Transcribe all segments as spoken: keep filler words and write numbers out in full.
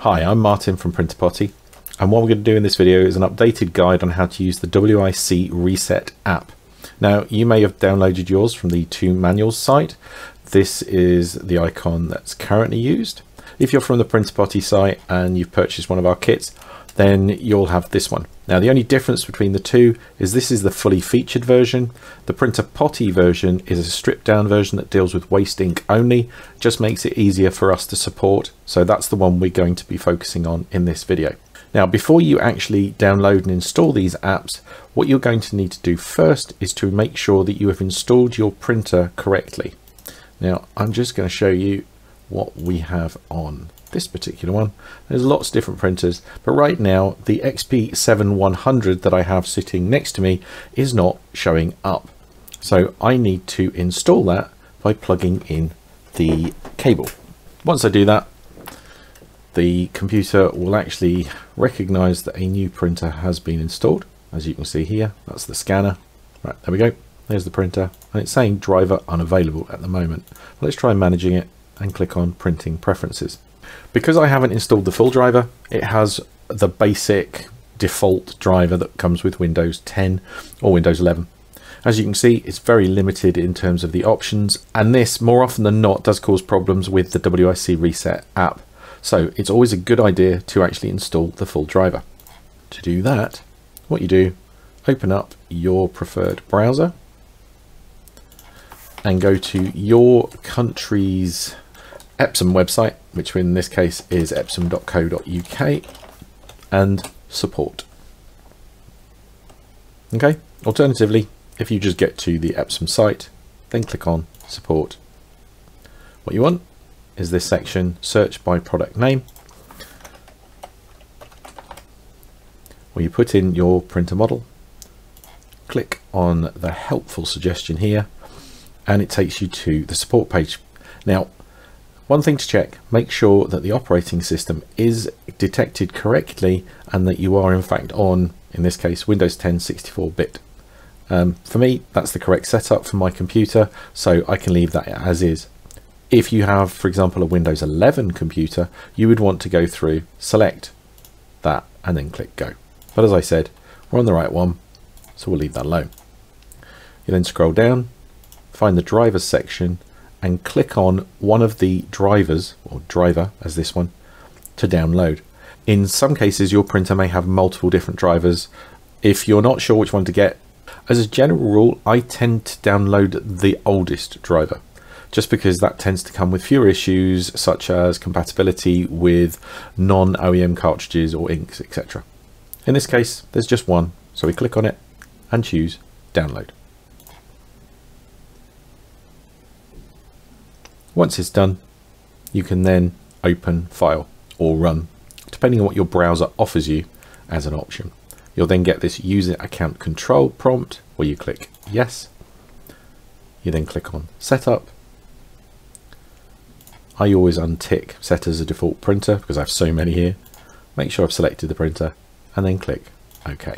Hi, I'm Martin from Printer Potty, and what we're going to do in this video is an updated guide on how to use the WICReset app. Now, you may have downloaded yours from the Two Manuals site. This is the icon that's currently used. If you're from the Printer Potty site and you've purchased one of our kits, then you'll have this one. Now, the only difference between the two is this is the fully featured version. The Printer Potty version is a stripped down version that deals with waste ink only, just makes it easier for us to support. So that's the one we're going to be focusing on in this video. Now, before you actually download and install these apps, what you're going to need to do first is to make sure that you have installed your printer correctly. Now, I'm just going to show you what we have on this particular one. There's lots of different printers, but right now the X P seven one hundred that I have sitting next to me is not showing up. So I need to install that by plugging in the cable. Once I do that, the computer will actually recognize that a new printer has been installed. As you can see here, that's the scanner. Right, there we go. There's the printer, and it's saying driver unavailable at the moment. Let's try managing it and click on printing preferences. Because I haven't installed the full driver, it has the basic default driver that comes with Windows ten or Windows eleven. As you can see, it's very limited in terms of the options, and this more often than not does cause problems with the WICReset app. So it's always a good idea to actually install the full driver. To do that, what you do, open up your preferred browser and go to your country's Epson website, which in this case is epson dot co dot U K, and support. Okay, alternatively, if you just get to the Epson site, then click on support. What you want is this section, search by product name, where you put in your printer model, click on the helpful suggestion here, and it takes you to the support page. Now, one thing to check, make sure that the operating system is detected correctly and that you are in fact on, in this case, Windows ten sixty-four bit. Um, for me, that's the correct setup for my computer, so I can leave that as is. If you have, for example, a Windows eleven computer, you would want to go through, select that, and then click go. But as I said, we're on the right one, so we'll leave that alone. You then scroll down, find the drivers section, and click on one of the drivers, or driver as this one, to download. In some cases, your printer may have multiple different drivers. If you're not sure which one to get, as a general rule, I tend to download the oldest driver, just because that tends to come with fewer issues, such as compatibility with non-O E M cartridges or inks, et cetera. In this case, there's just one, so we click on it and choose download. Once it's done, you can then open file or run, depending on what your browser offers you as an option. You'll then get this user account control prompt where you click yes. You then click on setup. I always untick set as a default printer because I have so many here. Make sure I've selected the printer and then click OK.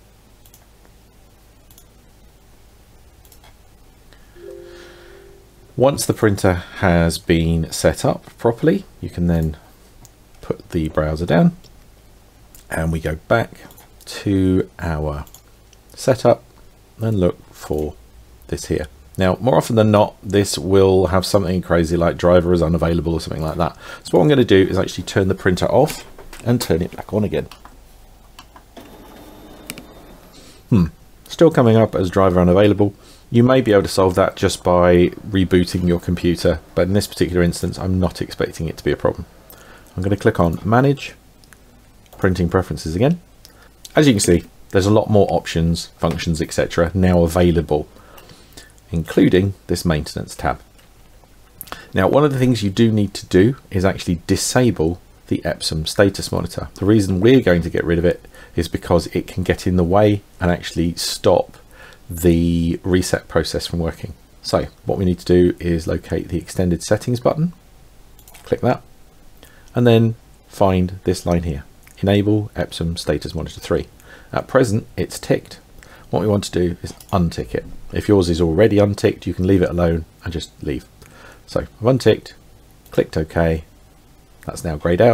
Once the printer has been set up properly, you can then put the browser down and we go back to our setup and look for this here. Now, more often than not, this will have something crazy like driver is unavailable or something like that. So what I'm going to do is actually turn the printer off and turn it back on again. Hmm, still coming up as driver unavailable. You may be able to solve that just by rebooting your computer, but in this particular instance, I'm not expecting it to be a problem. I'm going to click on Manage, Printing Preferences again. As you can see, there's a lot more options, functions, et cetera now available, including this Maintenance tab. Now, one of the things you do need to do is actually disable the Epson status monitor. The reason we're going to get rid of it is because it can get in the way and actually stop the reset process from working. So what we need to do is locate the extended settings button, click that, and then find this line here, enable Epson status monitor three. At present it's ticked. What we want to do is untick it. If yours is already unticked, you can leave it alone and just leave. So I've unticked, clicked OK, that's now grayed out,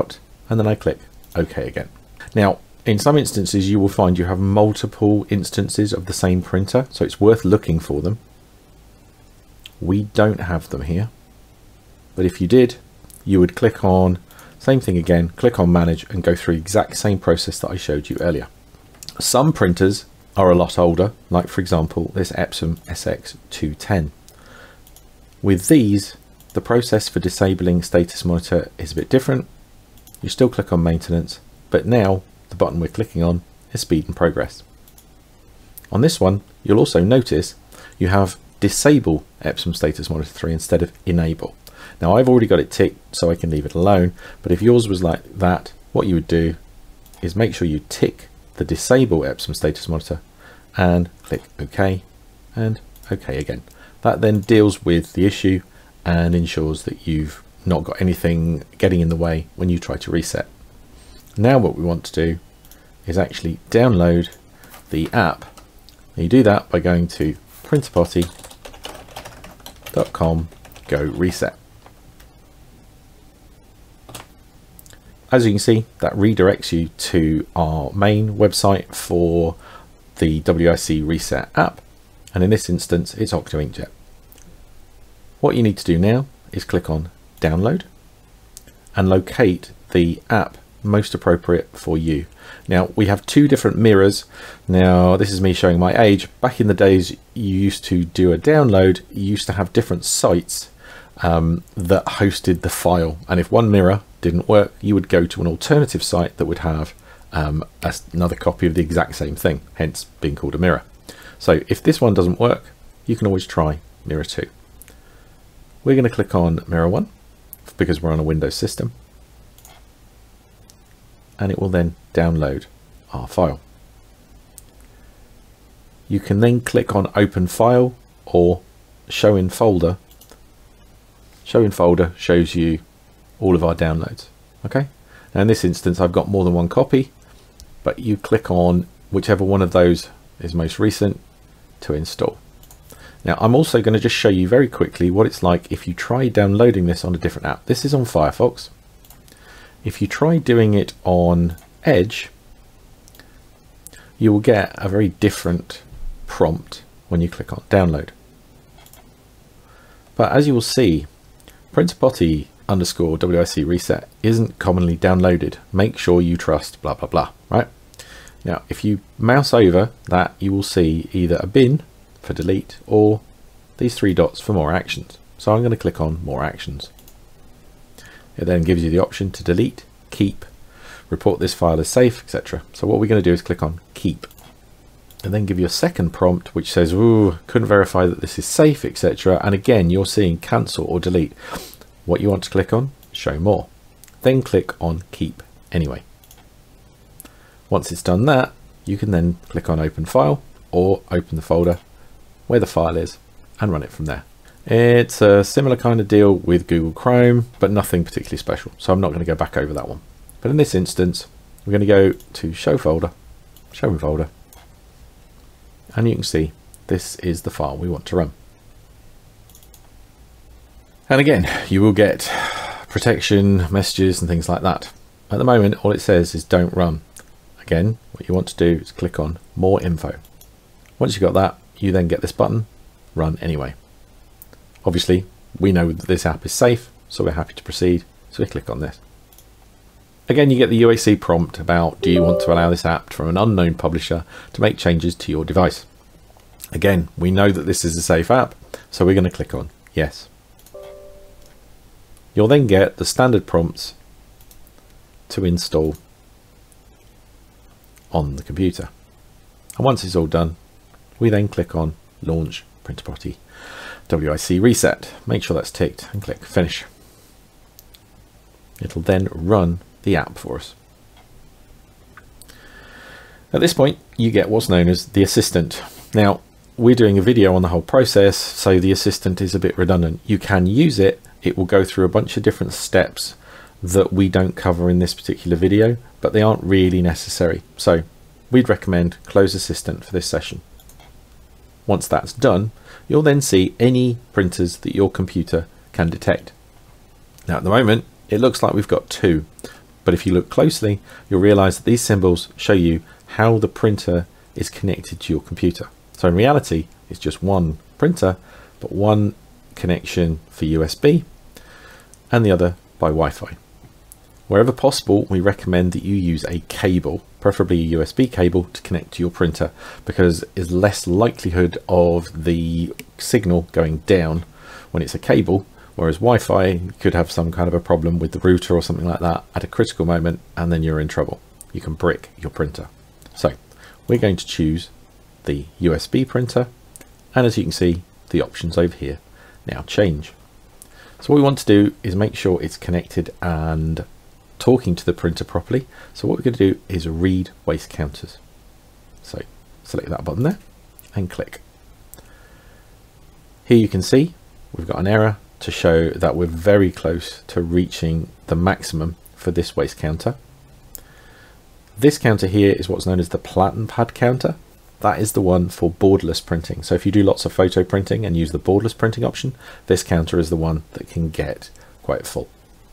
and then I click OK again. Now, in some instances, you will find you have multiple instances of the same printer, so it's worth looking for them. We don't have them here, but if you did, you would click on, same thing again, click on Manage and go through the exact same process that I showed you earlier. Some printers are a lot older, like for example, this Epson S X two ten. With these, the process for disabling status monitor is a bit different. You still click on Maintenance, but now the button we're clicking on is Speed and Progress. On this one, you'll also notice you have Disable Epson Status Monitor three instead of Enable. Now I've already got it ticked, so I can leave it alone, but if yours was like that, what you would do is make sure you tick the Disable Epson Status Monitor and click OK and OK again. That then deals with the issue and ensures that you've not got anything getting in the way when you try to reset. Now what we want to do is actually download the app. And you do that by going to printer potty dot com go reset. As you can see, that redirects you to our main website for the WICreset app, and in this instance it's Octo Inkjet. What you need to do now is click on Download and locate the app most appropriate for you. Now we have two different mirrors. Now this is me showing my age. Back in the days you used to do a download, you used to have different sites um, that hosted the file, and if one mirror didn't work, you would go to an alternative site that would have um, another copy of the exact same thing, hence being called a mirror. So if this one doesn't work, you can always try mirror two. We're going to click on mirror one because we're on a Windows system, and it will then download our file. You can then click on Open File or Show in Folder. Show in Folder shows you all of our downloads. Okay, now in this instance I've got more than one copy, but you click on whichever one of those is most recent to install. Now I'm also going to just show you very quickly what it's like if you try downloading this on a different app. This is on Firefox. If you try doing it on Edge, you will get a very different prompt when you click on download. But as you will see, printer potty underscore WICreset isn't commonly downloaded. Make sure you trust blah blah blah, right? Now if you mouse over that, you will see either a bin for delete or these three dots for more actions. So I'm going to click on more actions. It then gives you the option to delete, keep, report this file as safe, et cetera. So what we're going to do is click on keep, and then give you a second prompt which says, "Ooh, couldn't verify that this is safe, et cetera" And again, you're seeing cancel or delete. What you want to click on, show more. Then click on keep anyway. Once it's done that, you can then click on open file or open the folder where the file is and run it from there. It's a similar kind of deal with Google Chrome, but nothing particularly special, so I'm not going to go back over that one. But in this instance, we're going to go to show folder, show in folder, and you can see this is the file we want to run. And again, you will get protection messages and things like that. At the moment, all it says is don't run. Again, what you want to do is click on more info. Once you've got that, you then get this button, run anyway. Obviously, we know that this app is safe, so we're happy to proceed. So we click on this. Again, you get the U A C prompt about, do you want to allow this app from an unknown publisher to make changes to your device? Again, we know that this is a safe app, so we're going to click on yes. You'll then get the standard prompts to install on the computer. And once it's all done, we then click on launch printer potty WICreset. Make sure that's ticked and click finish. It'll then run the app for us. At this point, you get what's known as the assistant. Now, we're doing a video on the whole process, so the assistant is a bit redundant. You can use it. It will go through a bunch of different steps that we don't cover in this particular video, but they aren't really necessary. So we'd recommend close assistant for this session. Once that's done, you'll then see any printers that your computer can detect. Now at the moment, it looks like we've got two, But if you look closely, you'll realize that these symbols show you how the printer is connected to your computer. So in reality, it's just one printer, but one connection for U S B and the other by Wi-Fi. Wherever possible, we recommend that you use a cable, preferably a U S B cable, to connect to your printer, because there's less likelihood of the signal going down when it's a cable, whereas Wi-Fi could have some kind of a problem with the router or something like that at a critical moment, and then you're in trouble. You can brick your printer. So we're going to choose the U S B printer, and as you can see, the options over here now change. So what we want to do is make sure it's connected and talking to the printer properly. So what we're going to do is read waste counters. So select that button there and click. Here you can see we've got an error to show that we're very close to reaching the maximum for this waste counter. This counter here is what's known as the platen pad counter. That is the one for borderless printing. So if you do lots of photo printing and use the borderless printing option, this counter is the one that can get quite full.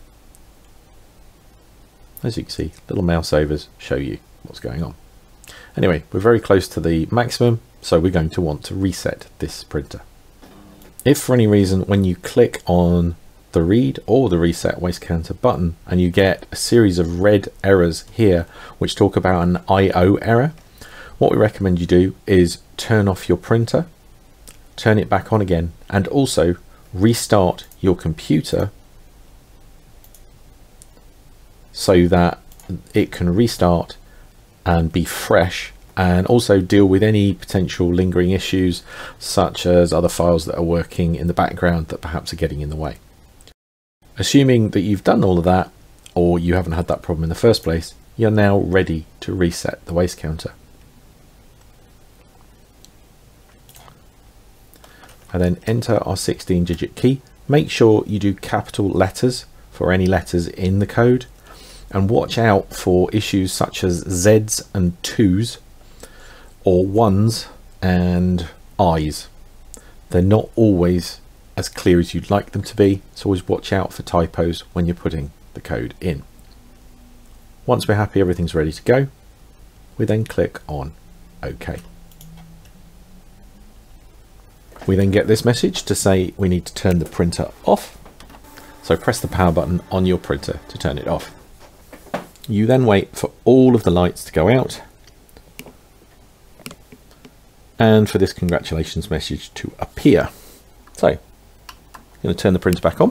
As you can see, little mouse overs show you what's going on. Anyway, we're very close to the maximum, so we're going to want to reset this printer. If for any reason when you click on the read or the reset waste counter button and you get a series of red errors here which talk about an I O error, what we recommend you do is turn off your printer, turn it back on again, and also restart your computer so that it can restart and be fresh, and also deal with any potential lingering issues such as other files that are working in the background that perhaps are getting in the way. Assuming that you've done all of that, or you haven't had that problem in the first place, you're now ready to reset the waste counter. And then enter our sixteen digit key. Make sure you do capital letters for any letters in the code, and watch out for issues such as Z's and twos or ones and I's. They're not always as clear as you'd like them to be, so always watch out for typos when you're putting the code in. Once we're happy everything's ready to go, we then click on OK. We then get this message to say we need to turn the printer off, so press the power button on your printer to turn it off. You then wait for all of the lights to go out and for this congratulations message to appear. So I'm going to turn the printer back on.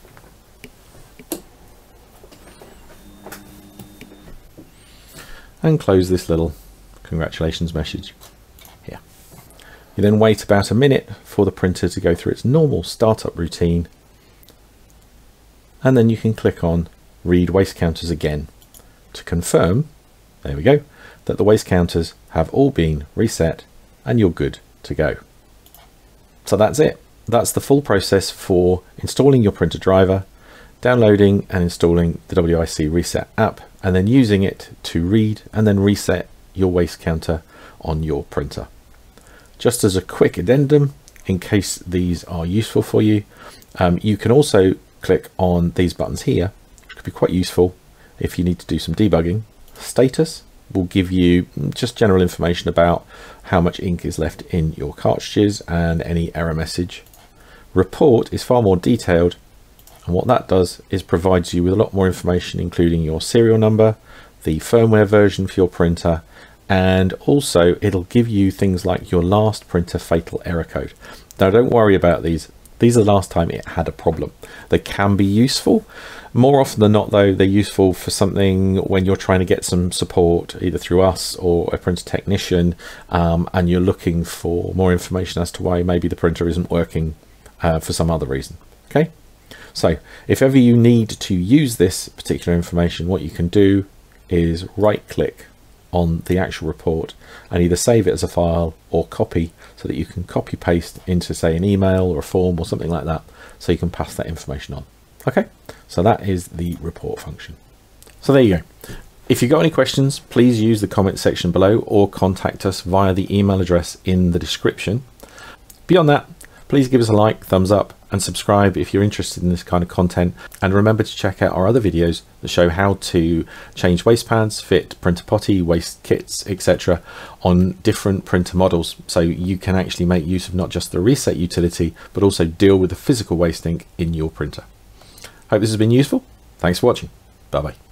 And close this little congratulations message here. You then wait about a minute for the printer to go through its normal startup routine, and then you can click on read waste counters again to confirm, there we go, that the waste counters have all been reset and you're good to go. So that's it. That's the full process for installing your printer driver, downloading and installing the WICreset app, and then using it to read and then reset your waste counter on your printer. Just as a quick addendum, in case these are useful for you, um, you can also click on these buttons here, which could be quite useful if you need to do some debugging. Status will give you just general information about how much ink is left in your cartridges and any error message. Report is far more detailed, and what that does is provides you with a lot more information, including your serial number, the firmware version for your printer, and also it'll give you things like your last printer fatal error code. Now don't worry about these. These are the last time it had a problem. They can be useful. More often than not though, they're useful for something when you're trying to get some support either through us or a printer technician, um, and you're looking for more information as to why maybe the printer isn't working uh, for some other reason. Okay, so if ever you need to use this particular information, what you can do is right click on the actual report and either save it as a file or copy, so that you can copy paste into say an email or a form or something like that, so you can pass that information on. Okay, so that is the report function. So there you go. If you've got any questions, please use the comment section below or contact us via the email address in the description. Beyond that, Please give us a like, thumbs up, and subscribe if you're interested in this kind of content. And remember to check out our other videos that show how to change waste pads, fit printer potty, waste kits, et cetera on different printer models, so you can actually make use of not just the reset utility, but also deal with the physical waste ink in your printer. Hope this has been useful. Thanks for watching. Bye bye.